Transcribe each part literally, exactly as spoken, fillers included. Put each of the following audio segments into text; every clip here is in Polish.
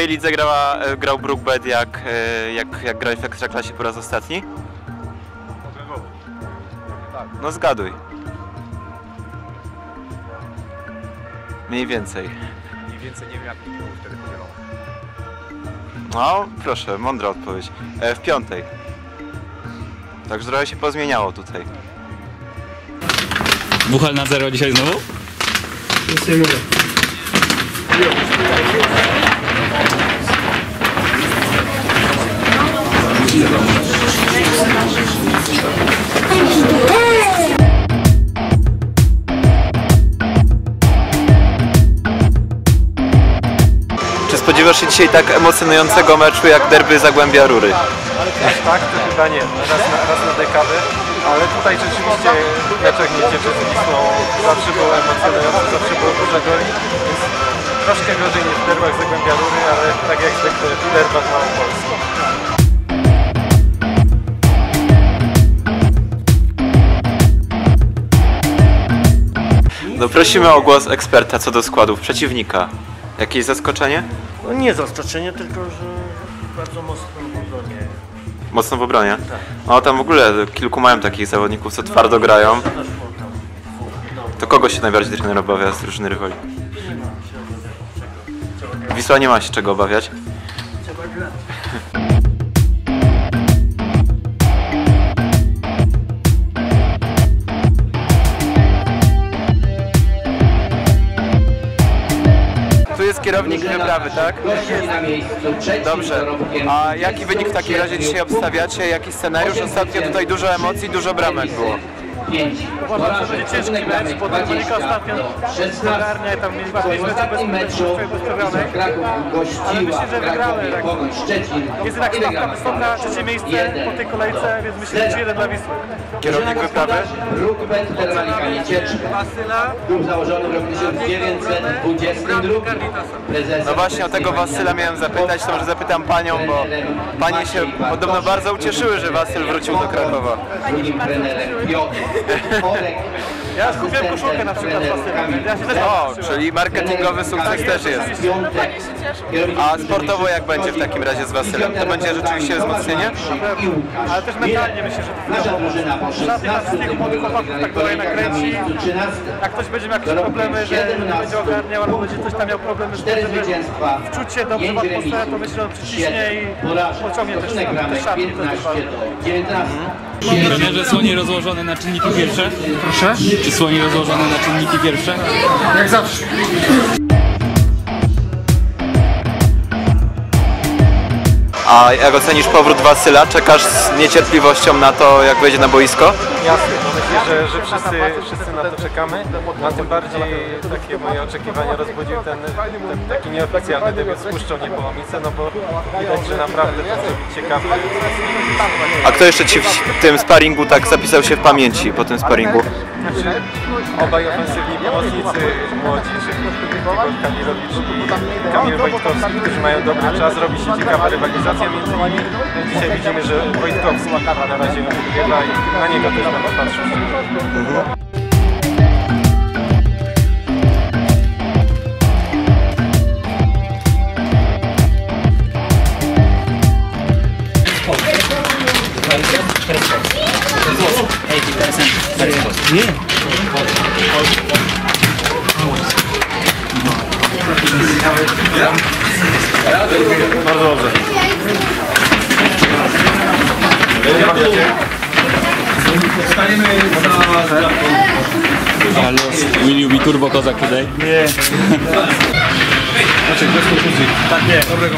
lidze grała, grał Brookbet jak, jak, jak grałeś w Ekstraklasie po raz ostatni? No zgaduj. Mniej więcej. Mniej więcej nie wiem jak to było wtedy podzielone. No proszę, mądra odpowiedź. E, w piątej. Także trochę się pozmieniało tutaj. Buchal na zero dzisiaj znowu? Nic nie mówię. Czy spodziewasz się dzisiaj tak emocjonującego meczu jak derby Zagłębia Rury? Aż tak to chyba nie, raz na, raz na dekadę, ale tutaj rzeczywiście meczek Miedzieczy z Wisłą zawsze było emocjonujące, zawsze było dużo goli, więc troszkę gorzej niż w derbach Zagłębia Rury, ale tak jak zwykle w derbach Małopolski. No prosimy o głos eksperta co do składów przeciwnika. Jakieś zaskoczenie? No nie zaskoczenie, tylko że bardzo mocno w obronie. Mocno w obronie? Tak. No tam w ogóle kilku mają takich zawodników, co twardo grają. To kogo się najbardziej trener obawia z drużyny rywali? Wisła nie ma się czego obawiać. Tu jest kierownik wyprawy, tak? Dobrze. A jaki wynik w takim razie dzisiaj obstawiacie? Jaki scenariusz? Ostatnio tutaj dużo emocji, dużo bramek było. Uważam, że będzie ciężki mecz, bo Monika ostatnio zagarnia i tam mieliśmy meczu bezprawionej, ale myślę, że wygramy. Tak. Jest jednak stawka wysoka, trzecie miejsce po tej kolejce, więc myślę, że trzy jeden dla Wisły. Kierownik wyprawy? Brookbet Termalika Miecieczka. Klub założony w roku tysiąc dziewięćset dwudziestym drugim. No właśnie o tego Wasyla miałem zapytać, to może zapytam panią, bo panie się podobno bardzo ucieszyły, że Wasyl wrócił do Krakowa. Drugim trenerem Piotr Orek. Ja kupiłem koszulkę na przykład z Wasylem. Ja się też O, czyli marketingowy sukces też jest. A sportowo jak będzie w takim razie z Wasylem? To będzie rzeczywiście wzmocnienie? ale też mentalnie myślę, że to Nasza drużyna po żadnych z tych młodych chłopaków tak dalej nakręci. Jak ktoś będzie miał jakieś problemy, że nie będzie ogarniał, albo będzie coś tam miał problemy, że Cztery zwycięstwa. wczuć się dobrze w atmosferę, to myślę, że on przyciśnie i pociągnie też te szatki. piętnaście do dziewiętnastu. Trenerze, słoni rozłożone na czynniki pierwsze? Proszę? Czy słoni rozłożone na czynniki pierwsze? Jak zawsze. A jak ocenisz powrót Wasyla? Czekasz z niecierpliwością na to, jak wejdzie na boisko? Jasne, no myślę, że, że wszyscy, wszyscy na to czekamy, a tym bardziej takie moje oczekiwania rozbudził ten, ten taki nieoficjalny debiut z Puszczą Niepołomice, no bo widać, że naprawdę to może być ciekawe. A kto jeszcze ci w tym sparingu tak zapisał się w pamięci po tym sparingu? Znaczy, obaj ofensywni pomocnicy młodzi, czyli Igor Kamilowicz i Kamil Wojtkowski, którzy mają dobry czas, robi się ciekawa rywalizacja między nimi. Dzisiaj widzimy, że Wojtkowski na razie wygrywa i na niego też będę patrzył. Mhm. Bardzo dobrze. Will you be turbo kozak today? Nie. Znaczy, bez konfuzji. Tak, nie. Dobrego.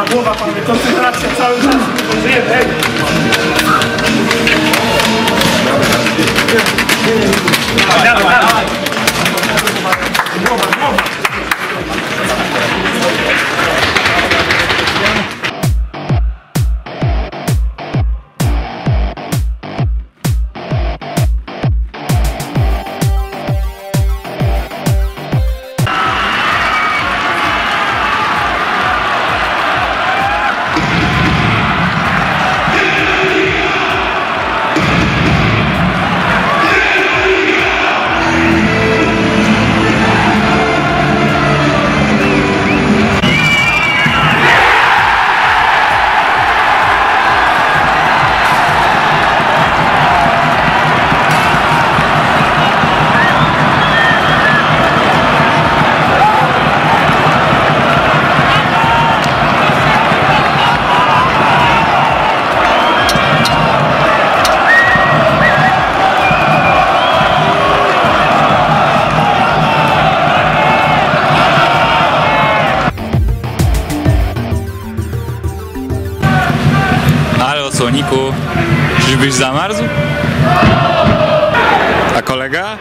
głowa, panie, koncentracja cały czas, żyjemy, hej! Dawaj, dawaj! Głowa, głowa! Słoniku, czyżbyś zamarzł? A kolega?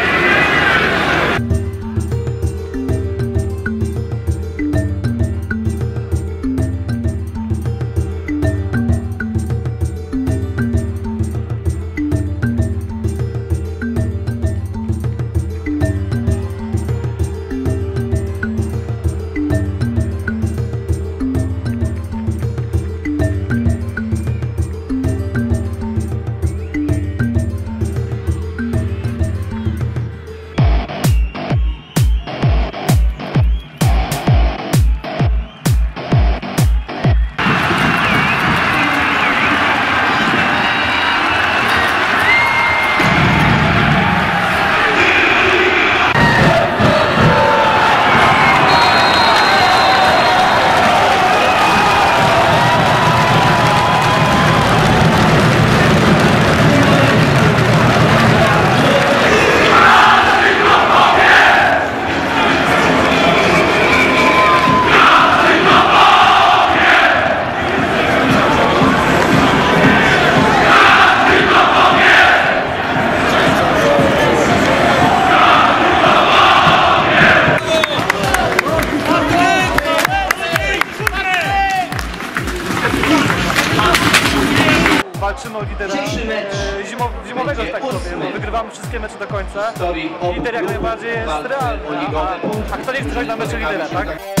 Walczymy o lidera e, zimo, zimowego, tak powiem, bo wygrywamy wszystkie mecze do końca. Lider jak najbardziej jest realny, a, a kto nie chce grać na mecze lidera, tak?